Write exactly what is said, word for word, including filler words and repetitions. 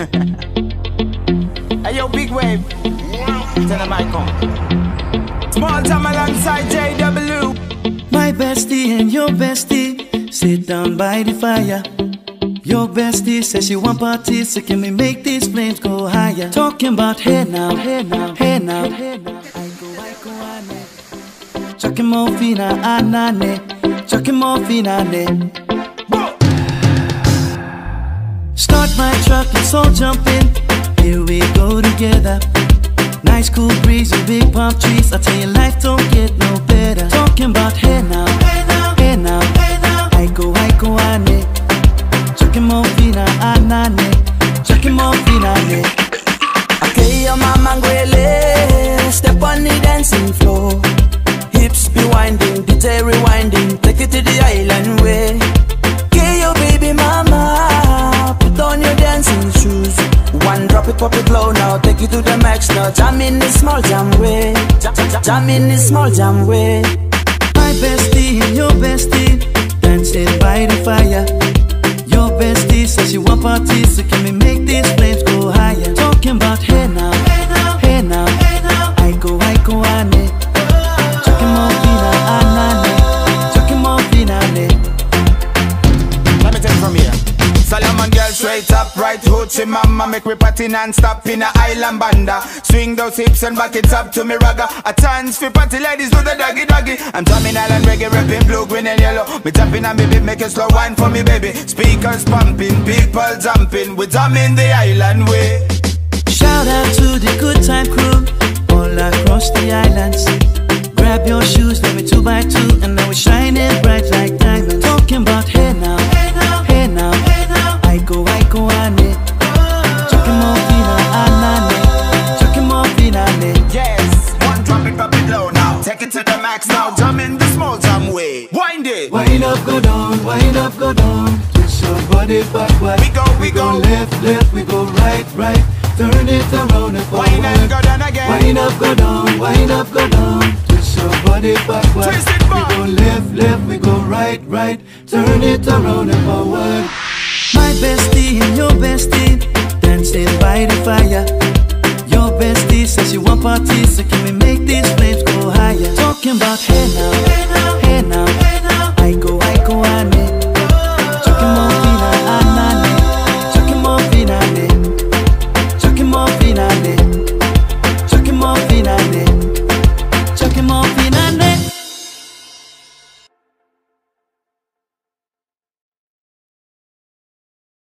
Hey yo, big wave. Tell them I come. Small time alongside J W. My bestie and your bestie sit down by the fire. Your bestie says she want parties, so can we make these flames go higher? Talking about hey now, hey now, hey now, hey now. I go, I go, ane. Chucking more fina, anane. Chucking more fina, ane. Start my truck, let's all jump in. Here we go together. Nice cool breeze and big palm trees. I tell you, life don't get no better. Talking about hey now, hey now, hey now, hey now. I go, I go, ane. Chucking more fina, anane. Chucking more fina, ane. Okay, your mama ngwele. Step on the dancing floor. Hips be winding, D J rewinding. Take it to the island way. Okay, your baby mama. Put on your dancing shoes. One drop it, pop it low now. Take it to the max now. Jam in the small jam way. Jam, jam, jam in the small jam way. My bestie and your bestie dancing by the fire. Your bestie says she want parties, so can we make these flames go higher? Talking about hey now, hey now, hey now, hey now. I go, I go, ane. Chucking more fina, anane. Chucking more fina, ane. Let me take it from here. Solomon girl straight up, right hoochie mama. Make me party non-stop in a island banda. Swing those hips and back it up to me ragga. A chance for party ladies do the doggy doggy. I'm drumming island reggae, rapping blue, green and yellow. Me tapping on me beat, make a slow wine for me baby. Speakers pumping, people jumping. We drumming the island way. Shout out to the good time crew all across the islands. Grab your shoes, let me two by two, and now we're shining bright like diamonds. Talking about hey now, hey now, hey now, hey now. I go, I go, ane. Chucking more fina, anane. Chucking more fina, ane. Yes, one drop it, drop it low now. Take it to the max now. Jump in the small jam way. Wind it. Wind up, go down, wind up, go down. Twist your body backward. We go, we go. Left, left, we go right, right. Turn it around and forward. Wind up, go down again. Wind up, go down, wind up, go down. Twist your body backward. Twist it back. We go left, left, we go right, right. Turn it around and forward. My bestie and your bestie dancing by the fire. Your bestie says she want parties, so can we make these flames go higher? Talking about hey now, hey now, hey now, hey now. I go,